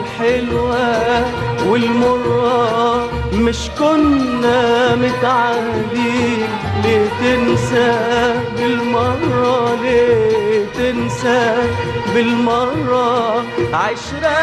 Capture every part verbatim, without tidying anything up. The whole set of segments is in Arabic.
عالحلوة والمرة مش كنا متعادين، ليه تنسى بالمرة، ليه تنسى بالمرة؟ عشرة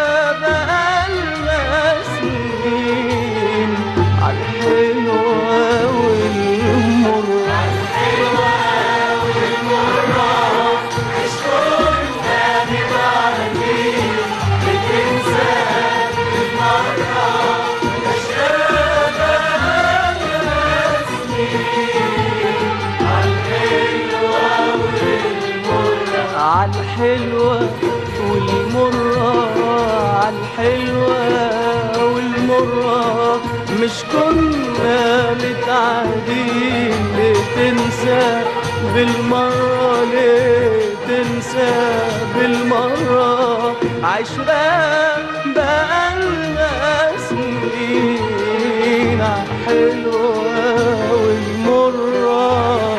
بقالنا سنين عالحلوة والمرة، عالحلوة والمرة مش كنا متعادين، بتنسى بالمرة. عشرة بقالنا سنين عالحلوة والمرة، عالحلوة والمرة، عالحلوة والمرة مش كنا متعادين، ليه تنسى بالمرة، ليه تنسى بالمرة؟ عشرة بقالنا سنين عالحلوة والمرة،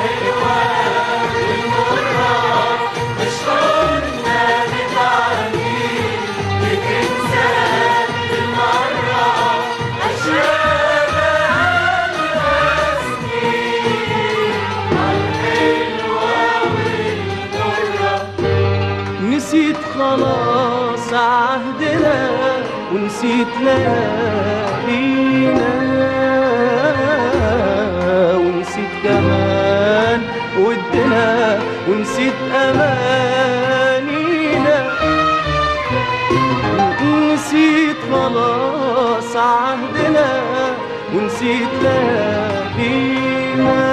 مش كنا متعادين، بتنسى بالمرة. عشرة بقالنا سنين عالحلوة والمرة. نسيت خلاص عهدنا ونسيت ليالينا، ونسيت كمان ودنا ونسيت أمانينا. نسيت خلاص عهدنا ونسيت ليالينا،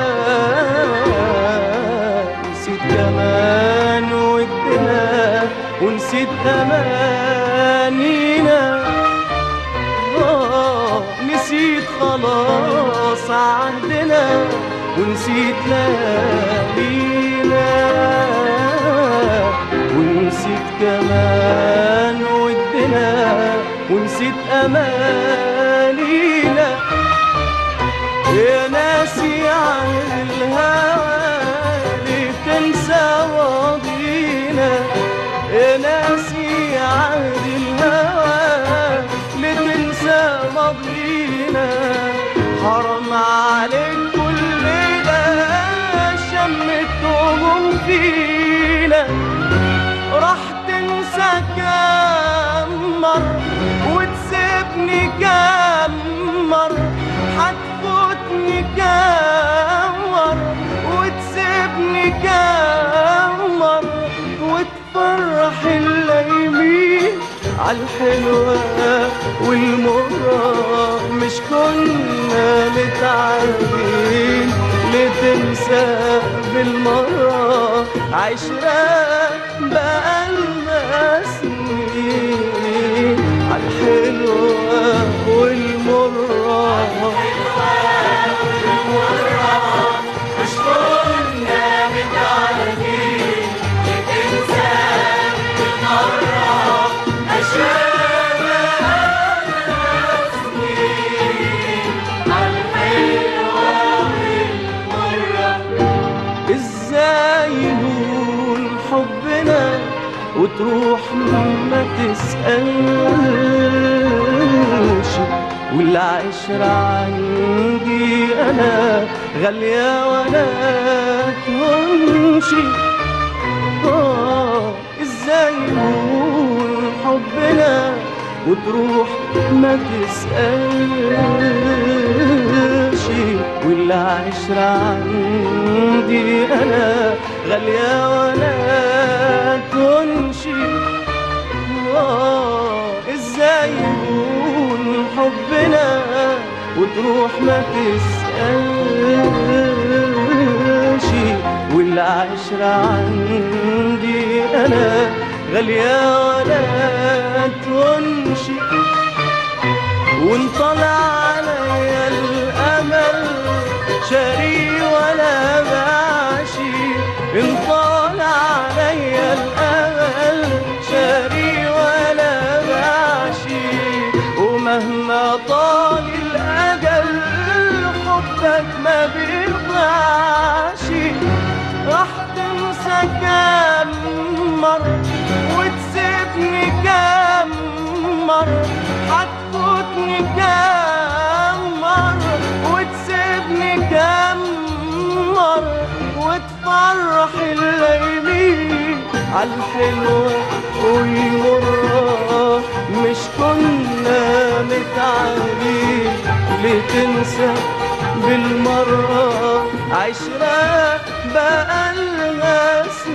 نسيت كمان ودنا ونسيت أمانينا. آه نسيت خلاص عهدنا ونسيت ليالينا، ونسيت كمان ودنا ونسيت أمانينا. يا ناسي عن الهوى ليه تنسى ماضينا، يا ناسي عهد الهوى ليه تنسى ماضينا. حرام عليك كل ده شمت هموم فينا، راح تنسى كام مرة وتسيبني كام مرة، هتفوتني كام مرة وتسيبني كام مرة، وتفرح اللايمين عالحلوة والمرة مش كنا متعادين، ليه تنسى بالمرة؟ عشرة بقالنا سنين عالحلوة والمرة، مش كنا متعادين، بتنسى بالمرة. عشرة بقالنا سنين عالحلوة والمرة. ازاي يهون حبنا وتروح ما تسألش، والعشرة عندي أنا غالية ولا تهونش. آه ازاي يهون حبنا وتروح ما تسألش، والعشرة عندي أنا غالية ولا تهونش. آه ازاي يكون حبنا وتروح ما تسألش، والعشرة عندي أنا غالية ولا تهونش. وانطلع عليا الأمل شاري ولا ماشي، انطلع عليا الأمل شاري ولا ماشي. ومهما طال الأجل حبك ما بيرضعش، راح تنسى كام مرة وتسيبني كام فرح الليمين عالحلوة والمرة، مش كنا متعودين لتنسى بالمرة عشرة بقالنا